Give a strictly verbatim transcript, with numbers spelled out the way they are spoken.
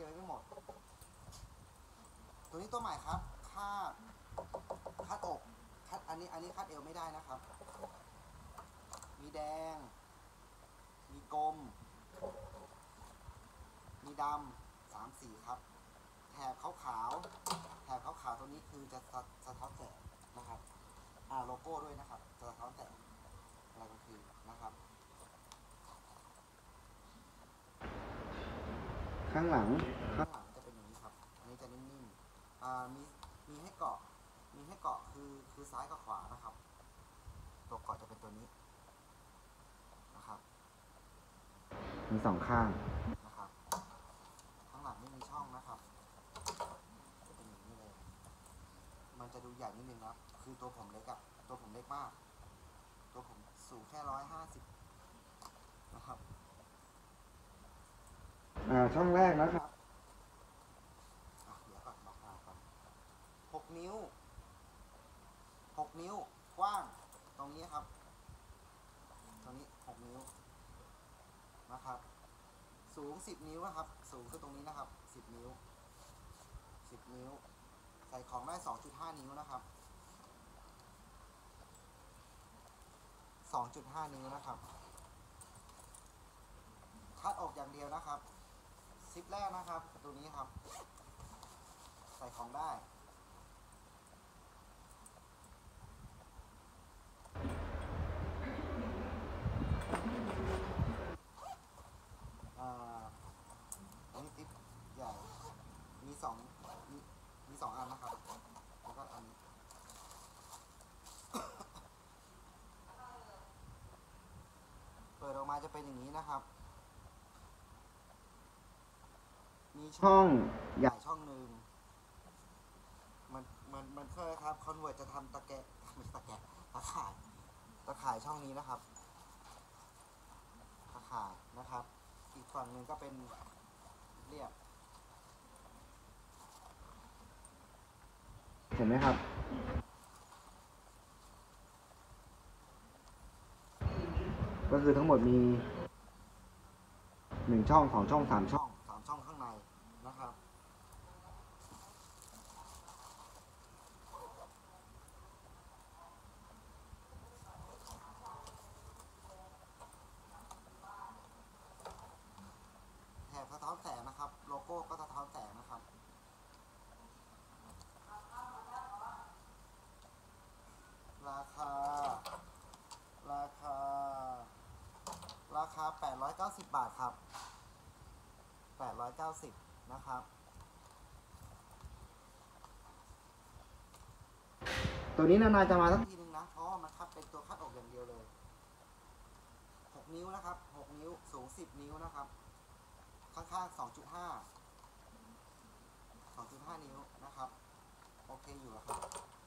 ก็บไว้ไม่หมดตัวนี้ตัวใหม่ครับคาดคาดอกคาดอันนี้อันนี้คาดเอวไม่ได้นะครับมีแดงมีกลมมีดำสามสีครับแถบขาวขาวแถบขาวขาวตัวนี้คือจะสะท้อนแสงนะครับอ่าโลโก้ด้วยนะครับจะสะท้อนแสงอะไรก็คือนะครับข้างหลังข้างหลังจะเป็นอย่างนี้ครับอันนี้จะนิ่มๆอ่ามีมีให้เกาะมีให้เกาะคือคือซ้ายกับขวานะครับตัวเกาะจะเป็นตัวนี้นะครับมีสองข้างนะครับข้างหลังไม่มีช่องนะครับจะเป็นอย่างนี้เลยมันจะดูใหญ่นิดนึงนะคือตัวผมเล็กอะตัวผมเล็กมากตัวผมสูงแค่ร้อยห้าสิบนะครับอ่าช่องแรกนะครับอ่ะเดี๋ยวก่อนบอกหน้าก่อนหกนิ้วหกนิ้วกว้างตรงนี้ครับตรงนี้หกนิ้วนะครับสูงสิบนิ้วนะครับสูงคือตรงนี้นะครับสิบนิ้วสิบนิ้วใส่ของได้ สองจุดห้า นิ้วนะครับสองจุดห้า นิ้วนะครับคัดออกอย่างเดียวนะครับซิปแรกนะครับตัวนี้ครับใส่ของได้อ่าอันนี้ซิปใหญ่มีสองมีมีสองอันนะครับแล้วก็อันนี้เปิดออกมาจะเป็นอย่างนี้นะครับมีช่องใหญ่ช่องหนึ่งมันมันมันเคยครับคอนเวิร์ตจะทำตะแกะไม่ตะแกะตะข่ายตะข่ายช่องนี้นะครับตะข่ายนะครับอีกฝั่งหนึ่งก็เป็นเรียบเห็นไหมครับก็คือทั้งหมดมีหนึ่งช่องสองช่องสามช่องสามช่องข้างในนะครับแถบสะท้อนแสงนะครับโลโก้ก็สะท้อนแสงนะครับราคาราคาราคาแปดร้อยเก้าสิบบาทครับแปดร้อยเก้าสิบนะครับตัวนี้นานๆจะมาสักทีนึงนะเพราะว่ามันคัดเป็นตัวคัดออกอย่างเดียวเลยหกนิ้วนะครับหกนิ้วสูงสิบนิ้วนะครับข้างๆ สองจุดห้า สองจุดห้า นิ้วนะครับโอเคอยู่แล้วครับ